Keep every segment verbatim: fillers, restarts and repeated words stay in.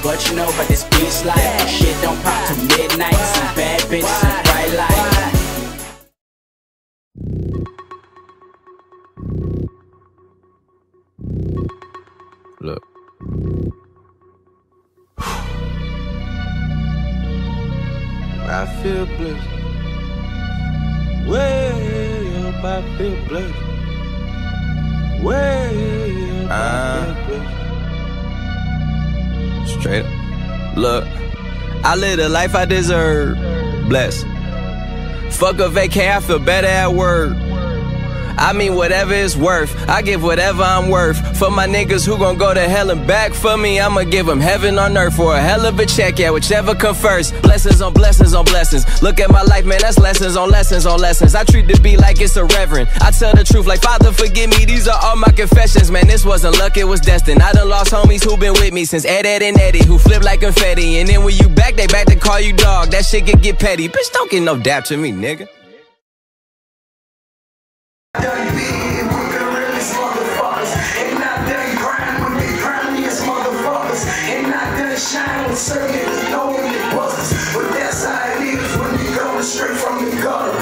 what you know about this beach life. Shit don't pop till midnight. Some bad bitches and bright lights. Look. I feel blessed. Way up, I feel blessed. Way up, I feel blessed. Straight up. Look, I live the life I deserve. Blessed. Fuck a vacay, I feel better at work. I mean whatever it's worth, I give whatever I'm worth. For my niggas who gon' go to hell and back for me, I'ma give them heaven on earth for a hell of a check, yeah, whichever come first. Blessings on blessings on blessings. Look at my life, man, that's lessons on lessons on lessons. I treat the beat like it's a reverend. I tell the truth like, Father, forgive me, these are all my confessions. Man, this wasn't luck, it was destined. I done lost homies who been with me since Ed, Ed, and Eddie, who flip like confetti. And then when you back, they back to call you dog. That shit could get petty. Bitch, don't get no dap to me, nigga. Done being with the realest motherfuckers. Ain't not done grind with the grimiest motherfuckers. Ain't not done shine with certain niggas know when it buzzes. But that's how it is when you going straight from the gutter.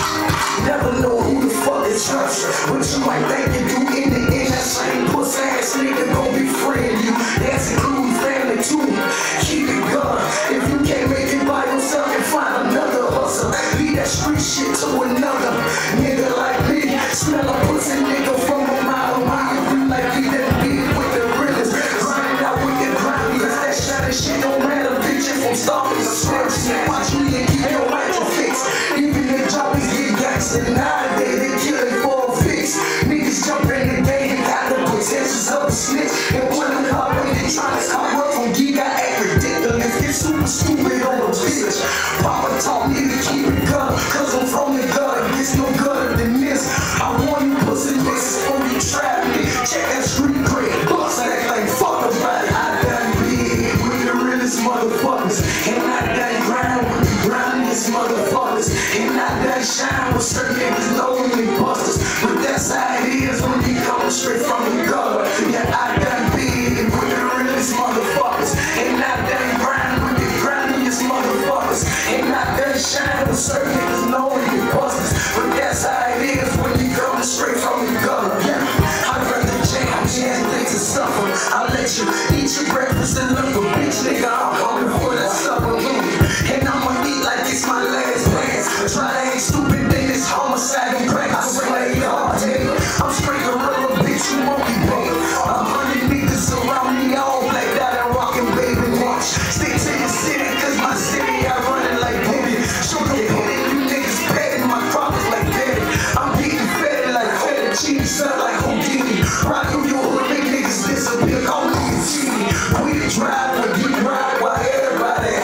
Never know who the fuck is trust. But you might think you do in the end. That same pussy ass nigga gon' befriend you. That's including family too. Keep it going. If you can't make it by yourself and find another hustle, leave that street shit to another nigga like me. Smell a pussy nigga from a mile away. We like we that big with the realest. Grinding out with the grind. Cause that shiny shit don't matter, bitch. If I'm stopping the scripts, watch me and keep your life fixed. Even the jobbies get gangster nowadays, they kill it for a fix. Niggas jump in the game and got the potentials of a snitch. And when I'm hard when they tryna stop work from geek, I act ridiculous. Get super stupid on the bitch. Papa taught me to keep it gutter, cause I'm from the gutter. Gets no gutter than this. I want you pussy niggas before you trap me. Check that street cred, bust that thing, fuck about it. I done big with the realest motherfuckers. And I done grind with the grimiest motherfuckers. And I done shine with certain niggas lonely busters. But that's how it is when you come straight from the gutter. Yeah, I done big with the realest motherfuckers. And I done grind with the grimiest motherfuckers. And I done shine with certain niggas lonely busters. But that's how it is when you come straight from the gutter. Yeah, I'd rather jam, jam things to suffer. I'll let you eat your breakfast and look a bitch, nigga. I'm coming for that supper. And I'ma eat like it's my last chance. Try to ain't stupid, think it's homicide and crack. I swear you hard, nigga. I'm straight gorilla, bitch, you won't be paid. A hundred niggas around me, all blacked out and rockin' baby watch. Stick to the city, cause my city, I run it like baby. Show the penny, you niggas petting my profits like Betty. I'm getting fed like fed cheese, sound like Houdini. Rock through your hood, make niggas disappear, call me T V. We the drive, but you ride while everybody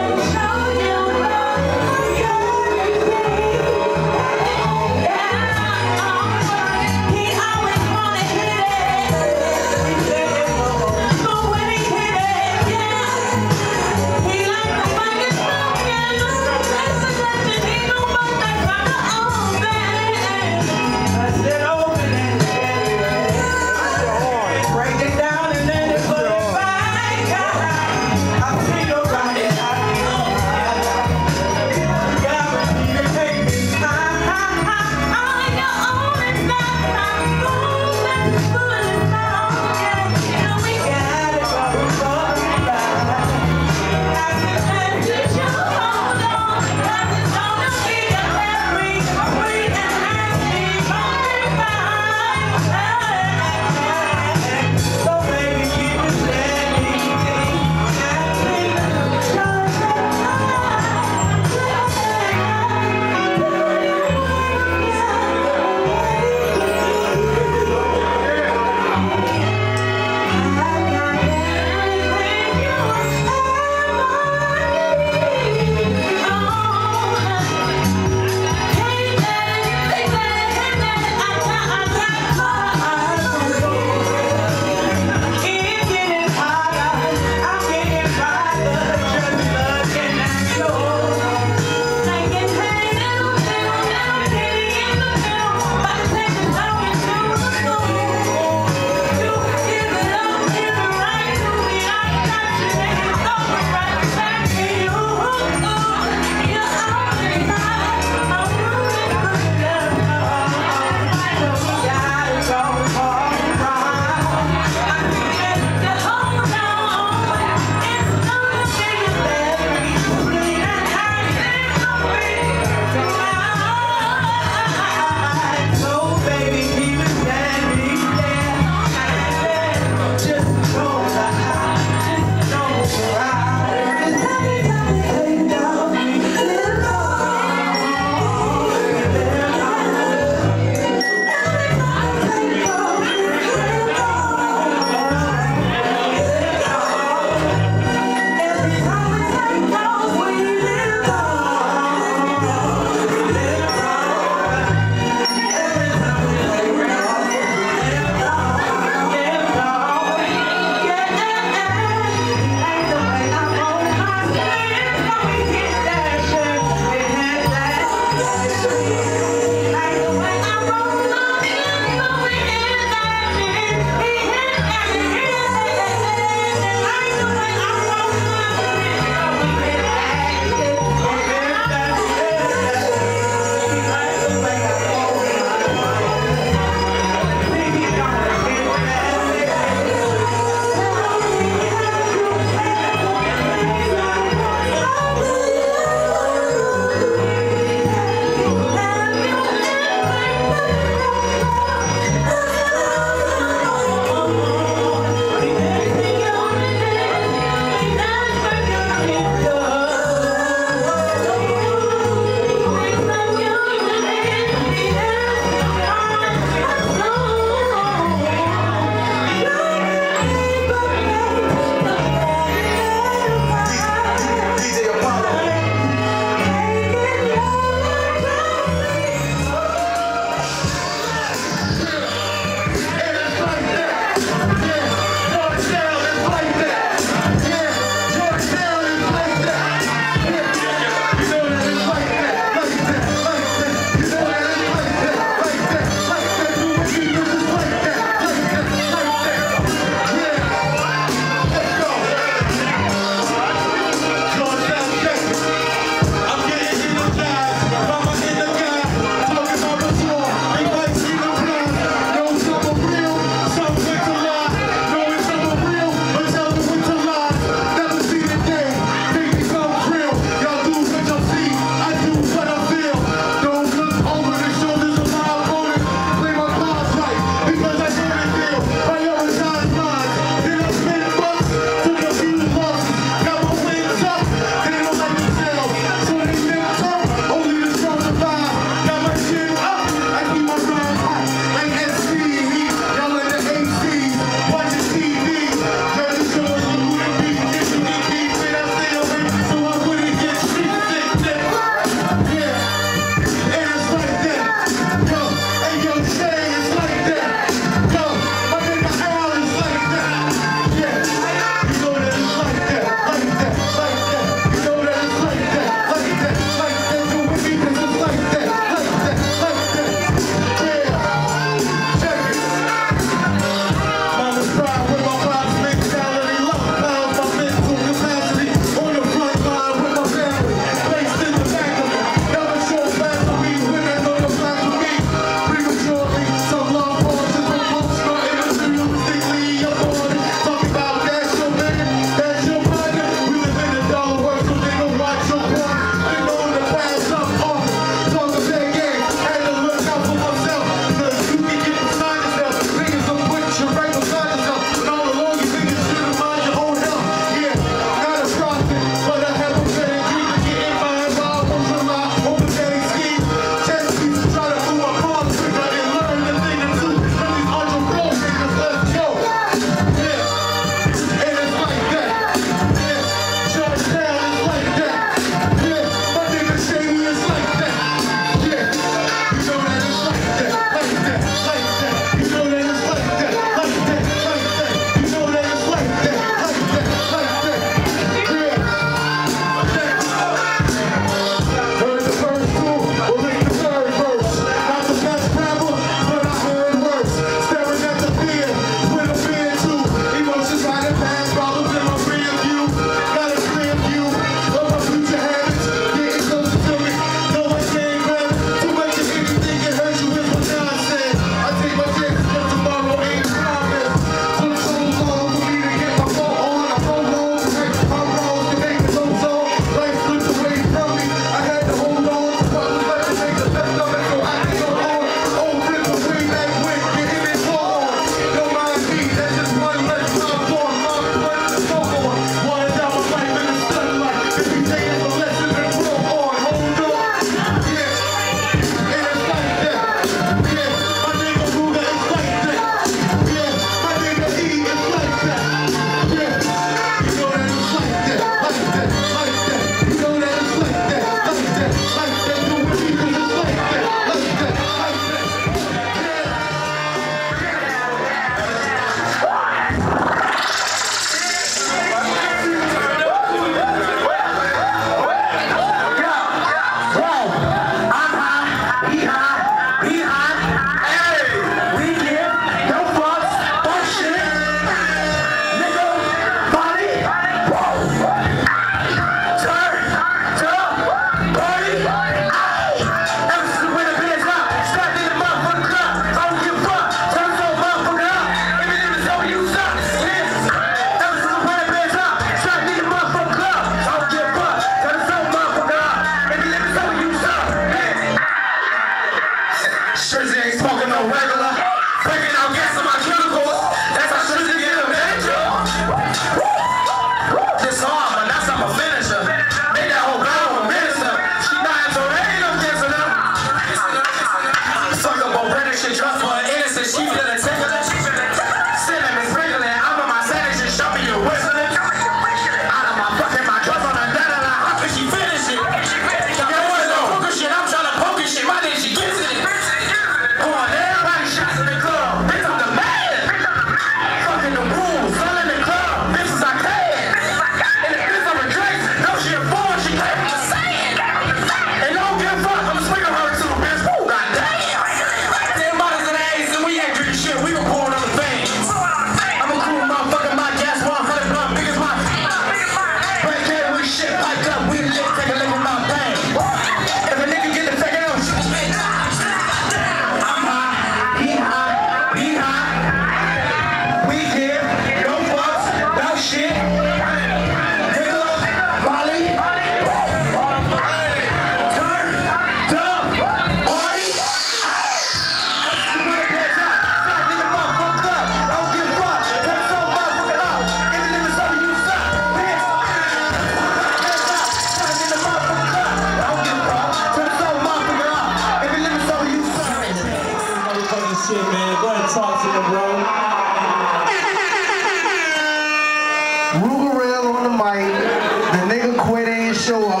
Ruger on the mic, the nigga quit and show up.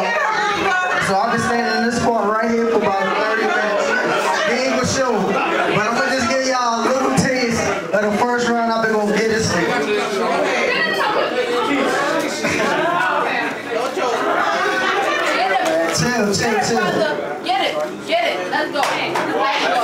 So I've been standing in this spot right here for about thirty minutes. He ain't gonna show, but I'm gonna just give y'all a little taste of the first round I've been gonna get this nigga. Chill, chill, chill. Get it, get it, let's go. Let's go.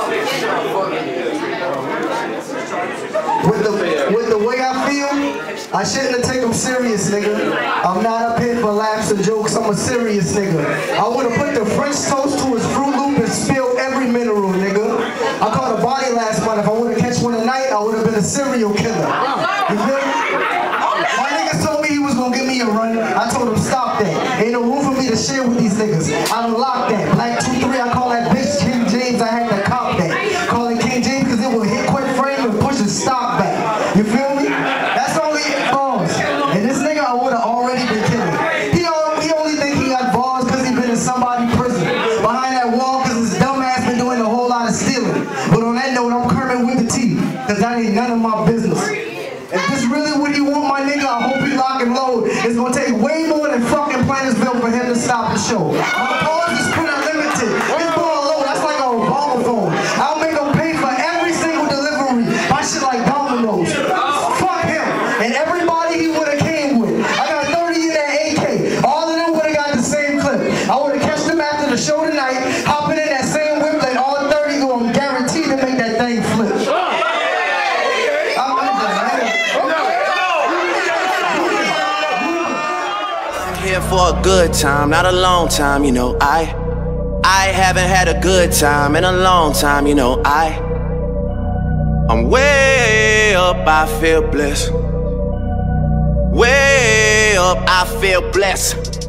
With the, with the way I feel, I shouldn't have taken him serious, nigga. I'm not up here for laughs or jokes, I'm a serious nigga. I would have put the French toast to his Fruit Loop and spilled every mineral, nigga. I caught a body last month. If I would have catch one tonight, I would have been a serial killer. You feel me? My niggas told me he was gonna give me a run. I told him stop that. Ain't no room for me to share with these niggas. I unlocked that. Black two three, I call that bitch King James. I had to cop that. Call it King James because it will hit quick frame and push the stock back. You feel me? That's only balls. And this nigga I would have already been killing. He, he only think he got balls because he been in somebody's prison. Behind that wall because his dumb ass been doing a whole lot of stealing. But on that note, I'm Kermit with the T. Because that ain't none of my business. If this really what he want, my nigga, I hope he lock and load. It's gonna take way more than fucking Plantersville for him to stop the show. My balls is pretty unlimited. His ball low, that's like a Obama phone. I'll make him pay for every single delivery. My shit like Domino's. Fuck him. And everybody he would've came with. I got thirty in that A K. All of them would've got the same clip. I would've catched them after the show tonight, hopping in that same whip, and all thirty gonna guarantee to make that thing flip. Here for a good time, not a long time, you know. I I haven't had a good time in a long time, you know. I I'm way up, I feel blessed. Way up, I feel blessed.